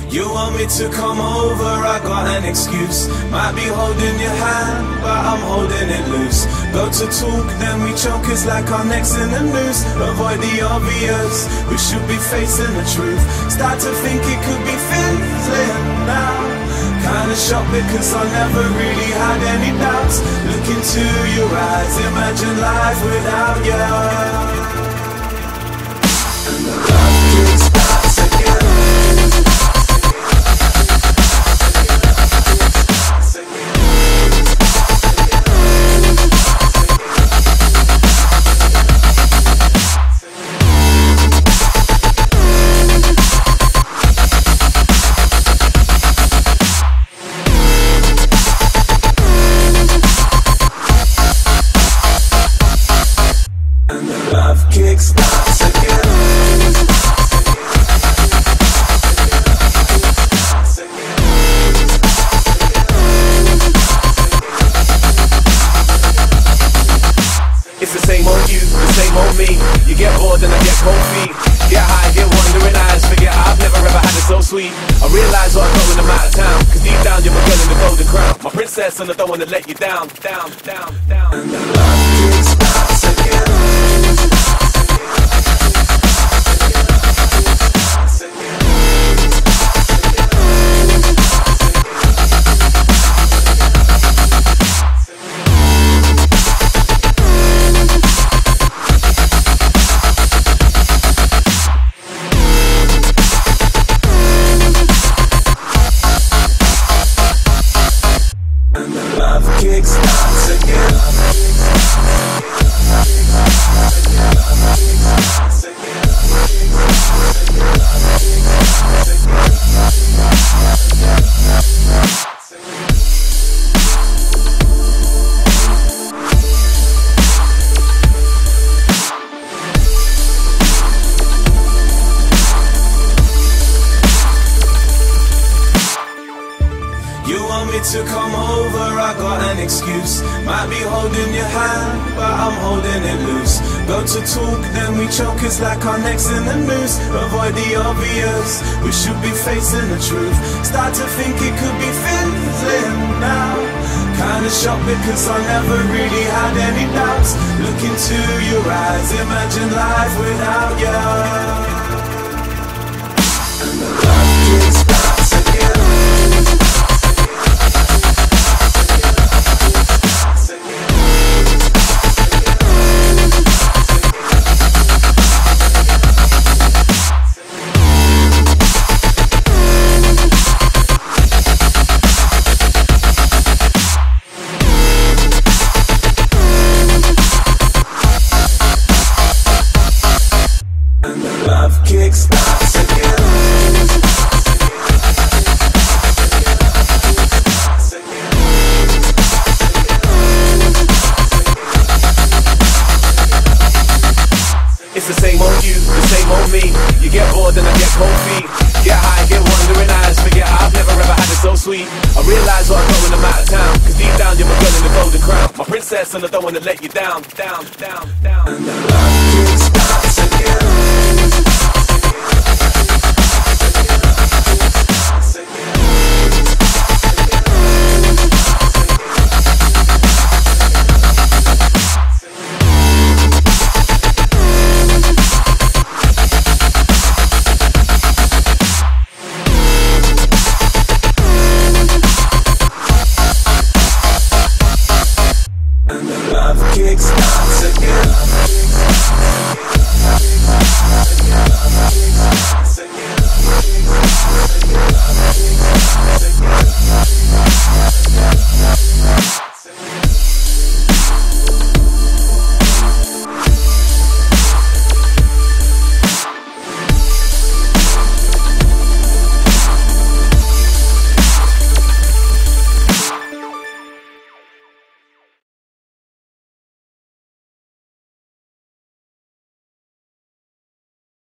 You want me to come over, I got an excuse. Might be holding your hand, but I'm holding it loose. Go to talk, then we choke, it's like our necks in the noose. Avoid the obvious, we should be facing the truth. Start to think it could be fizzling now. Kinda shocked because I never really had any doubts. Look into your eyes, imagine life without you. And the love kickstarts again. Love kickstarts again. It's the same old you, the same old me. You get bored and I get cold feet. Get high, get wandering eyes. Forget I've never ever had it so sweet. I realise what I'm going, I'm out of town. Cause deep down you're my girl in the golden crown. My princess and I don't wanna let you down, down, down, down. And the love kickstarts again. Love kickstarts again. You want me to come over, I got an excuse. Might be holding your hand, but I'm holding it loose. Go to talk, then we choke, it's like our necks in the noose. Avoid the obvious, we should be facing the truth. Start to think it could be fizzling now. Kinda shocked because I never really had any doubts. Look into your eyes, imagine life without you. And the love kickstarts again. Love kickstarts again. It's the same old you, the same old me. You get bored and I get cold feet. Get high, get wandering eyes. Forget I've never ever had it so sweet. I realise what I'm going, I'm out of town. Cause deep down you're my girl in the golden crown. My princess and I don't wanna let you down, down, down, down. And the love kickstarts.